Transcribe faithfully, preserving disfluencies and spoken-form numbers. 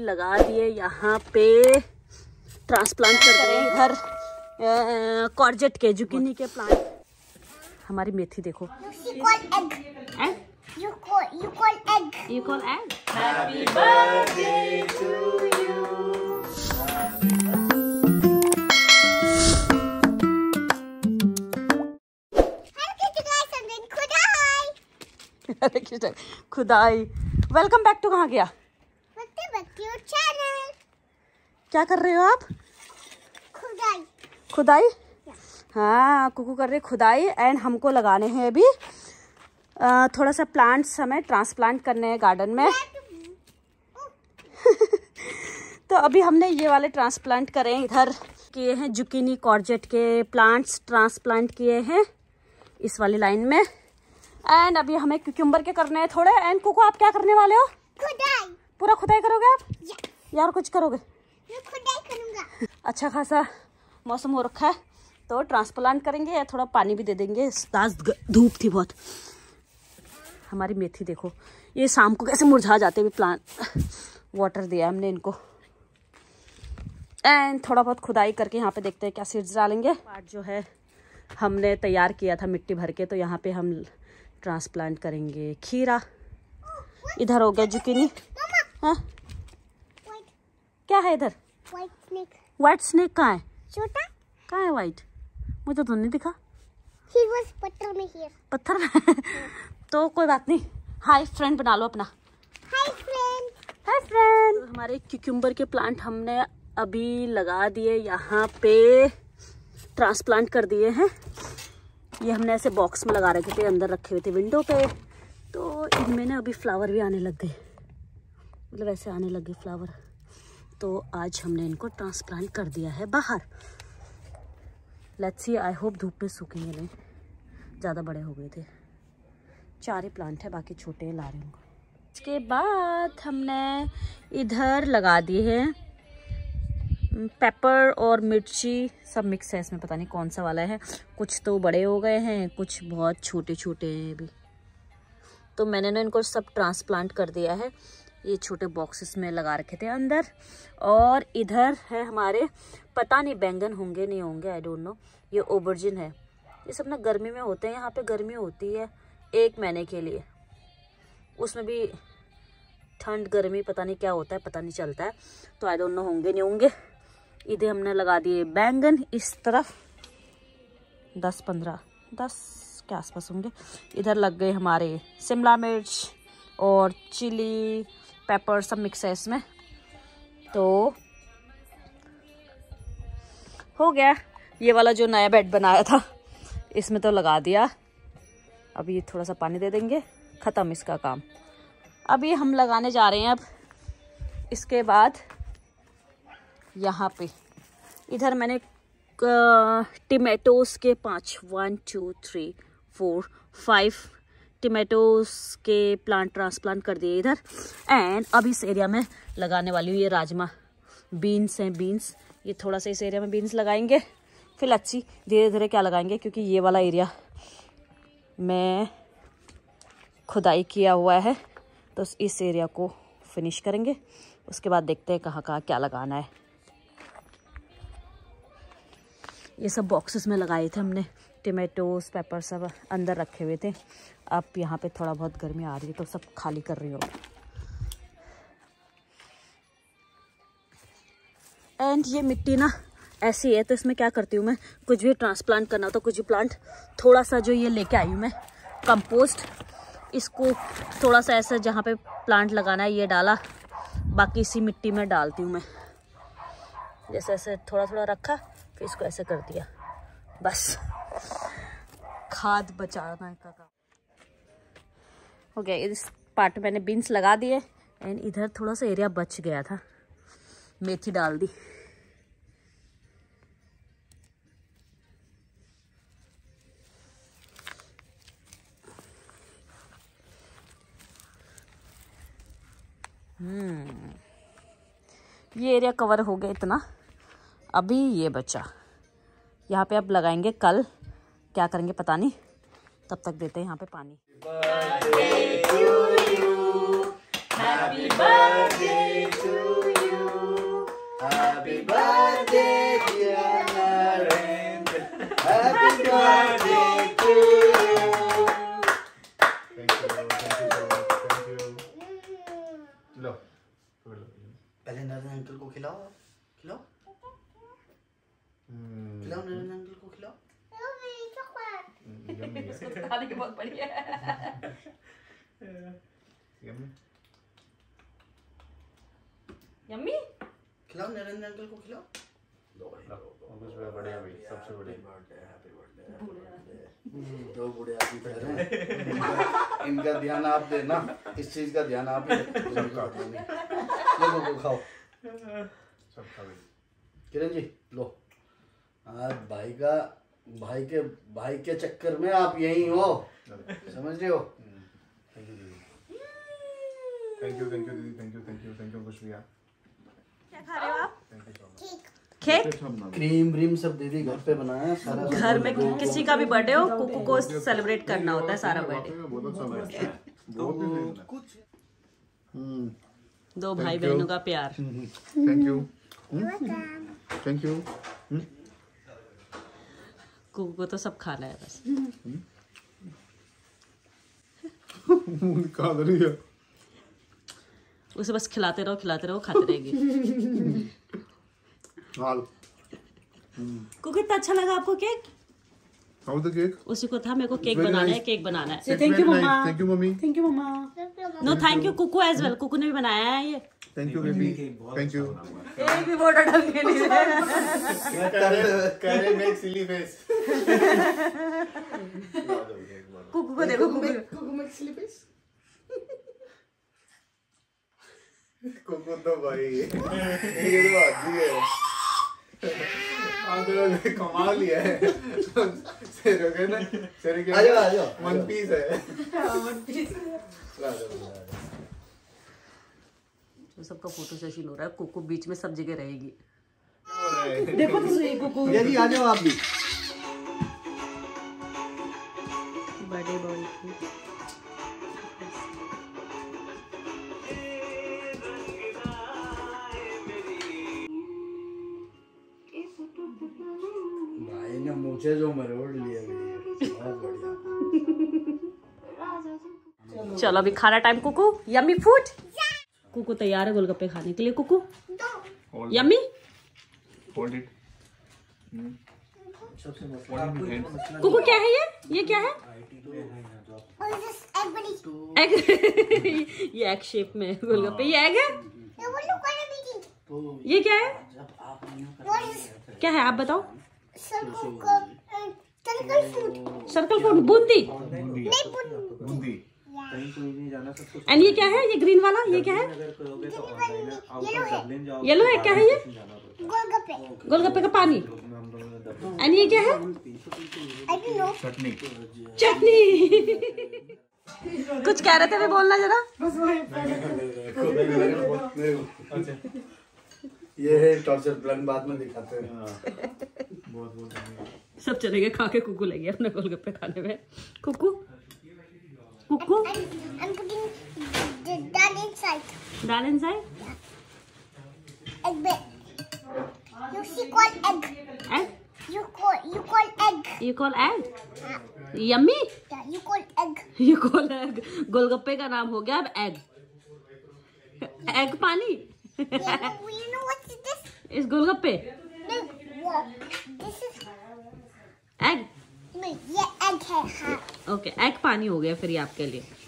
लगा दिए यहाँ पे ट्रांसप्लांट कर रहे हैं इधर कॉर्जेट के जुकीनी के प्लांट। हमारी मेथी देखो। You call egg. Egg? You call you call egg. You call egg? Happy birthday to you. खुदाई। वेलकम बैक टू कहाँ गया? चैनल। क्या कर रहे हो आप? खुदाई। खुदाई? हाँ, कुकू कर रहे खुदाई। एंड हमको लगाने हैं अभी आ, थोड़ा सा प्लांट्स हमें ट्रांसप्लांट करने हैं गार्डन में। तो अभी हमने ये वाले ट्रांसप्लांट करे हैं, इधर किए हैं जुकीनी कॉर्जेट के प्लांट्स ट्रांसप्लांट किए हैं इस वाली लाइन में। एंड अभी हमें क्यूकम्बर के करने हैं थोड़े। एंड कुकू आप क्या करने वाले हो? खुदाई। पूरा खुदाई करोगे आप? yes. यार कुछ करोगे? मैं खुदाई करूंगा। अच्छा खासा मौसम हो रखा है तो ट्रांसप्लांट करेंगे या थोड़ा पानी भी दे देंगे। आज धूप थी बहुत। हमारी मेथी देखो, ये शाम को कैसे मुरझा जाते हैं। प्लांट वाटर दिया हमने इनको। एंड थोड़ा बहुत खुदाई करके यहाँ पे देखते हैं क्या सीड्स डालेंगे। पार्ट जो है हमने तैयार किया था मिट्टी भर के, तो यहाँ पे हम ट्रांसप्लांट करेंगे खीरा। इधर हो गया जुकीनी। हाँ क्या है इधर? White snake. व्हाइट स्नेक कहाँ है? छोटा। कहाँ है व्हाइट? मुझे तो नहीं दिखा। He was पत्थर में here। पत्थर में तो कोई बात नहीं। हाय फ्रेंड बना लो अपना। Hi friend. Hi friend. हमारे क्यूकम्बर के प्लांट हमने अभी लगा दिए, यहाँ पे ट्रांसप्लांट कर दिए हैं। ये हमने ऐसे बॉक्स में लगा रखे थे, अंदर रखे हुए थे विंडो पे। तो इनमें ना अभी फ्लावर भी आने लग गए, मतलब ऐसे आने लग गए फ्लावर। तो आज हमने इनको ट्रांसप्लांट कर दिया है बाहर। लेट्स सी, आई होप धूप में सूखेंगे नहीं, ज़्यादा बड़े हो गए थे। चार ही प्लांट है, बाकी छोटे ला रहे होंगे। इसके बाद हमने इधर लगा दिए हैं पेपर और मिर्ची, सब मिक्स है इसमें, पता नहीं कौन सा वाला है। कुछ तो बड़े हो गए हैं, कुछ बहुत छोटे छोटे हैं अभी। तो मैंने ना इनको सब ट्रांसप्लांट कर दिया है। ये छोटे बॉक्सेस में लगा रखे थे अंदर। और इधर है हमारे, पता नहीं बैंगन होंगे नहीं होंगे, आई डोंट नो। ये ओबर्जिन है। ये सब ना गर्मी में होते हैं, यहाँ पे गर्मी होती है एक महीने के लिए, उसमें भी ठंड गर्मी पता नहीं क्या होता है, पता नहीं चलता है। तो आई डोंट नो होंगे नहीं होंगे। इधर हमने लगा दिए बैंगन इस तरफ, दस पंद्रह दस के आसपास होंगे। इधर लग गए हमारे शिमला मिर्च और चिली पेपर, सब मिक्स है इसमें। तो हो गया। ये वाला जो नया बेड बनाया था इसमें तो लगा दिया। अभी थोड़ा सा पानी दे देंगे, ख़त्म इसका काम। अभी हम लगाने जा रहे हैं अब। इसके बाद यहाँ पे इधर मैंने टमेटोज के पाँच one two three four five tomatoes के प्लांट ट्रांसप्लांट कर दिए इधर। एंड अब इस एरिया में लगाने वाली हूँ ये राजमा, बीन्स हैं बीन्स। ये थोड़ा सा इस एरिया में बीन्स लगाएंगे, फिर अच्छी धीरे धीरे क्या लगाएंगे, क्योंकि ये वाला एरिया में खुदाई किया हुआ है। तो इस एरिया को फिनिश करेंगे, उसके बाद देखते हैं कहाँ कहाँ क्या लगाना है। ये सब बॉक्सेस में लगाए थे हमने, टमेटोज पेपर सब अंदर रखे हुए थे। अब यहाँ पे थोड़ा बहुत गर्मी आ रही है तो सब खाली कर रही हूँ। एंड ये मिट्टी ना ऐसी है, तो इसमें क्या करती हूँ मैं, कुछ भी ट्रांसप्लांट करना हो तो कुछ भी प्लांट, थोड़ा सा जो ये लेके आई हूँ मैं कंपोस्ट, इसको थोड़ा सा ऐसा जहाँ पे प्लांट लगाना है ये डाला, बाकी इसी मिट्टी में डालती हूँ मैं। जैसे ऐसे थोड़ा थोड़ा रखा, फिर इसको ऐसे कर दिया, बस खाद बचाना का काम हो गया। इस पार्ट में मैंने बीन्स लगा दिए। एंड इधर थोड़ा सा एरिया बच गया था, मेथी डाल दी। हम्म ये एरिया कवर हो गया इतना। अभी ये बचा, यहाँ पे अब लगाएंगे, कल क्या करेंगे पता नहीं। तब तक देते हैं यहाँ पे पानी। Happy birthday to you. खिलाओ खिलाओ खिलाओ नरेंद्र अंकल को खिलाओ। यम्मी है। खाने के बहुत बढ़िया है। यम्मी यम्मी खिलाओ नरेंद्र अंकल को खिलाओ। कुछ बड़े भाई सबसे बड़े दो बूढ़े आदमी खड़े हैं। इनका ध्यान आप देना, इस चीज का ध्यान आप ही रखना। को खाओ सब खा गए। किरण जी लो, आज भाई का भाई के भाई के चक्कर में आप यही हो, समझ रहे हो। थैंक यू थैंक यू दीदी, thank you thank you thank you Khushboo. क्या खा रहे हो आप? Thank you so much. Cake cream व्रीम सब दीदी घर पे बनाया सारा। घर में किसी का भी बर्थडे हो, कुकू को सेलिब्रेट करना होता है सारा बर्थडे। बहुत अच्छा लगा, बहुत ही कुछ हम्म दो भाई बहनों का प्यार। Thank you thank you. Kuku को तो सब खाना है बस। खा रही है, उसे बस खिलाते रहो खिलाते रहो, खाते रहेगी। हाल कुकू कितना अच्छा लगा आपको केक? How the cake? उसी को था मेरे को केक Very बनाना है, nice. केक बनाना है। Thank you mama, thank you mummy, thank you mama. No thank you Kuku as well, Kuku ने भी बनाया है ये। Thank you baby, thank you. एक भी फोटो डाल के नहीं है। करे मेक सिली फेस। कुकू को देखो, Kuku Kuku make silly face. Kuku तो भाई ये तो बात ही है। आंधरों ने कमा लिया है। सिर हो गए ना, सिर के आ जाओ आ जाओ, वन पीस है। तो सबका फोटो सेशन हो रहा है, कुकू बीच में सब जगह रहेगी। देखो तो सही कुकू। ये जी आ जाओ आप भी। बर्थडे बॉय भाई ने मुझे जो मरोड़ लिया बहुत बढ़िया। चलो अभी खाना time. Kuku yummy food. Kuku तैयार है गोलगप्पे खाने के लिए। Kuku yummy. Hold it. Kuku क्या है ये? ये क्या है? एग। ये एग शेप में गोलगप्पे। ये एग है? ये क्या है? क्या है आप बताओ। Circle food boondi. Boondi. And ये क्या है? ये ग्रीन वाला ये क्या है? येलो है। क्या है ये? गोलगप्पे का पानी। एंड ये क्या है? चटनी। चटनी। कुछ कह रहे थे, मैं बोलना जरा। ये है टॉर्चर प्लान, बाद में दिखाते हैं। बहुत बहुत सब चले गए खा के, कुकू लगी अपने गोलगप्पे खाने में। Kuku Kuku I'm putting the that inside. Dal inside. Egg bit. You see call egg. Egg. You call you call egg. You call egg yummy. Yeah, you call egg. You call egg. गोलगप्पे का नाम हो गया अब एग। एग पानी। Yeah, no, you know what is this? इस गोलगप्पे No, yeah, this is egg. no, yeah, egg है हाँ. ओके एग पानी हो गया फिर ये आपके लिए।